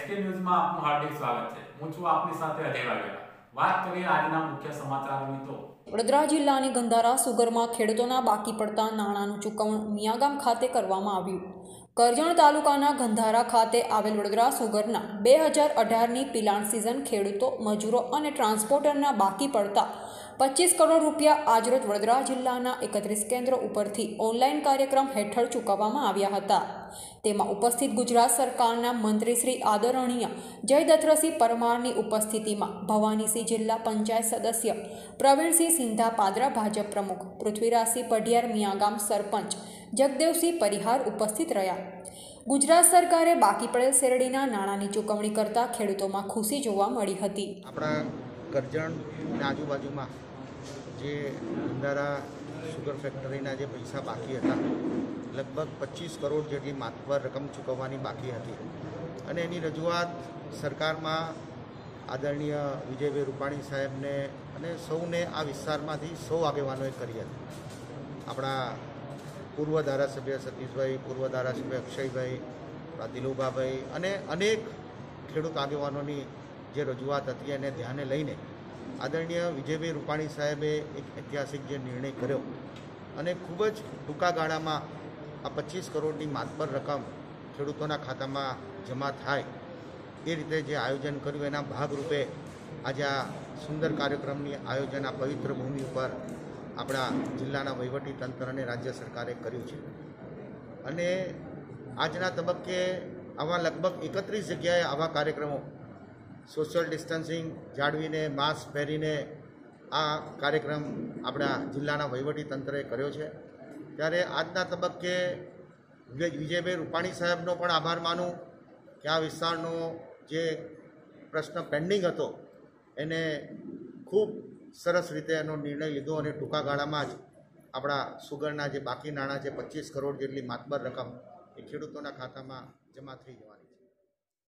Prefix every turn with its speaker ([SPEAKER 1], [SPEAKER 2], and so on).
[SPEAKER 1] SK ન્યૂઝમાં આપનું હાર્દિક સ્વાગત છે। હું છું આપની સાથે અજય વાઘેલા। વાત કરીએ આજના મુખ્ય સમાચારોની તો
[SPEAKER 2] વડોદરા જિલ્લાની ગંધારા સુગરમાં ખેડૂતોના બાકી પડતા નાણાંનું ચૂકવણું મિયાગામ ખાતે કરવામાં આવ્યું। કરજણ તાલુકાના ગંધારા ખાતે આવેલ વડોદરા સુગરના 2018ની પિલાણ સિઝન ખેડૂતો, મજૂરો અને ટ્રાન્સપોર્ટરના બાકી પડતા 25 કરોડ રૂપિયા આજરોજ વડોદરા જિલ્લાના 31 કેન્દ્રો ઉપરથી ઓનલાઈન કાર્યક્રમ હેઠળ ચૂકવવામાં આવ્યા હતા। તેમાં ઉપસ્થિત ગુજરાત સરકારના મંત્રી શ્રી આદરણીય જયદ્રથસિંહ પરમારની ઉપસ્થિતિમાં ભવાનીસિંહ જિલ્લા પંચાયત સદસ્ય પ્રવીણસિંહ સિંધા પાદરા ભાજપ પ્રમુખ, પૃથ્વીરાજસિંહ પઢિયાર મિયાગામ સરપંચ, જગદેવસિંહ પરિહાર ઉપસ્થિત રહ્યા। ગુજરાત સરકારે બાકી પડેલ શેરડીના નાણાંની ચૂકવણી કરતા ખેડૂતોમાં ખુશી જોવા મળી હતી।
[SPEAKER 3] આપણા કરજણ અને આજુબાજુમાં જે ગંધારા સુગર ફેક્ટરીના જે પૈસા બાકી હતા, લગભગ 25 કરોડ જેટલી માતબર રકમ ચૂકવવાની બાકી હતી અને એની રજૂઆત સરકારમાં આદરણીય વિજયભાઈ રૂપાણી સાહેબને અને સૌને આ વિસ્તારમાંથી સૌ આગેવાનોએ કરી હતી। આપણા પૂર્વ ધારાસભ્ય સતીશભાઈ, પૂર્વ ધારાસભ્ય અક્ષયભાઈ, દિલુભાભાઈ અને અનેક ખેડૂત આગેવાનોની જે રજૂઆત હતી એને ધ્યાને લઈને આદરણીય વિજયભાઈ રૂપાણી સાહેબે એક ઐતિહાસિક જે નિર્ણય કર્યો અને ખૂબ જ ટૂંકા ગાળામાં આ 25 કરોડની માતબર રકમ ખેડૂતોના ખાતામાં જમા થાય એ રીતે જે આયોજન કર્યું એના ભાગરૂપે આજે આ સુંદર કાર્યક્રમની આયોજન આ પવિત્ર ભૂમિ ઉપર આપણા જિલ્લાના વહીવટીતંત્ર અને રાજ્ય સરકારે કર્યું છે અને આજના તબક્કે આવા લગભગ 31 જગ્યાએ આવા કાર્યક્રમો સોશિયલ ડિસ્ટન્સિંગ જાળવીને, માસ્ક પહેરીને આ કાર્યક્રમ આપણા જિલ્લાના વહીવટીતંત્રએ કર્યો છે। ત્યારે આજના તબક્કે વિજયભાઈ રૂપાણી સાહેબનો પણ આભાર માનું કે આ વિસ્તારનો જે પ્રશ્ન પેન્ડિંગ હતો એને ખૂબ સરસ રીતે એનો નિર્ણય લીધો અને ટૂંકા ગાળામાં જ આપણા સુગરના જે બાકી નાણાં છે 25 કરોડ જેટલી માતબર રકમ એ ખેડૂતોના ખાતામાં જમા થઈ જવાની